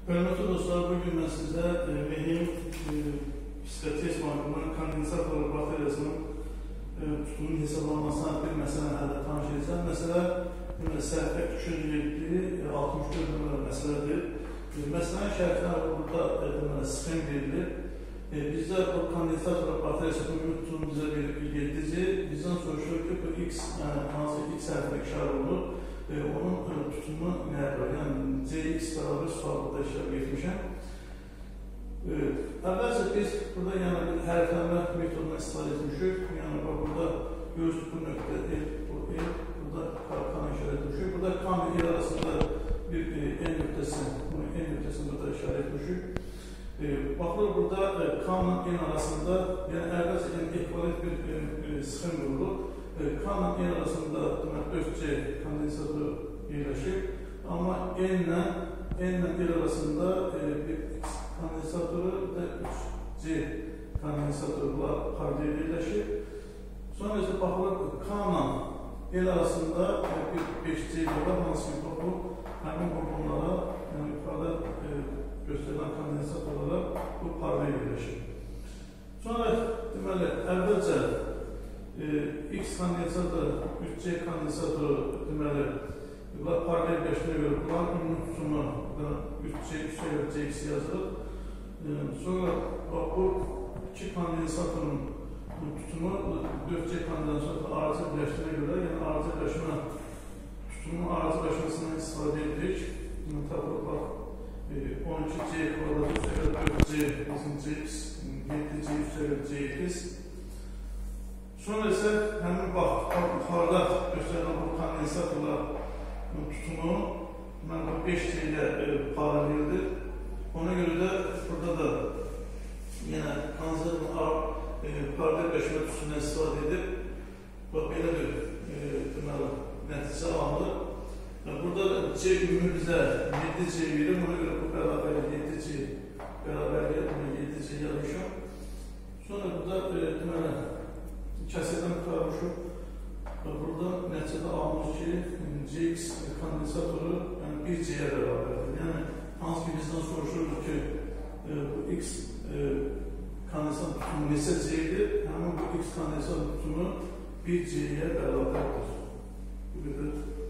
Hörmətli dostlar, bugün mən sizə mühim psikotest markından kondensator bateriyasının tutumunun hesablanmasına bir məsələ hələ tanış edəcəm. Məsələ səhifə 207-64 nömrəli məsələdir. Məsələnin şərtləri burada sxem verilir. Bizdə bu kondensator bateriyası tutumunun bizə bir yedici. Bizdən soruşur ki, bu X, hansı X hərfində işarə olur. Onun tutumu nəyə var? Yəni, CX bərabər suallıqda işarə etmişəm. Əvvəlcə biz burada bir hərflənmə metoduna istifadə etmişik. Yəni, burada göz bu nöqtə E, bu E, burada kana işarə etmişik. Burada kan ve E arasında bir en nöqtəsini burada işarə etmişik. Baxılır, burada kanla en arasında, yəni əvvəlcə ekvivalent bir sxem qurulur. Kanla en arasında 4C kondensatoru yerləşir. Amma N-lə el arasında bir X kondensatoru və 3C kondensatoru paralel yerləşir. Sonra isə baxılır, K-la el arasında bir 5C var, hansı ki bu həmin qurbanlara, yəni yukarıda göstərilən kondensatorlara bu paralel yerləşir. Sonra deməli, əvvəlcə X kondensatoru, 3C kondensatoru deməli, paralel qəşinə görə bunların ünlü tutumu 3C, 3CX yazılır. Sonra bu iki kondensatorun tutumu 4C kondensatoru arıza birləşdirə görə, yəni arıza qəşinə tutumu arıza qəşinəsindən istifadə edirik. Tabi bak 12C kvadratı 4C, 8CX, 7C, 3CX. Sonra isə həmin yuxarıda göstərilən bu kondensatorlar tutumu bu 5C ilə paraleldir. Ona görə də burada da yenə kondensatorun paralel qəşmə tutumundan istifadə edib belə bir nəticə alınır. Burada C ümumi bizə 7C verir. Ona görə bu bərabərlik 7C bərabərlik 7C yazmışam. Sonra burada kəsirdən tutarmışıq. Burada nəticədə almış ki, CX kondensatoru 1C-yə bərabərdir. Yəni, hansı ki bizdən soruşurdur ki, bu X kondensator tutumu neçə C-dir? Həmin bu X kondensator tutumu 1C-yə bərabərdir. Bu qədər.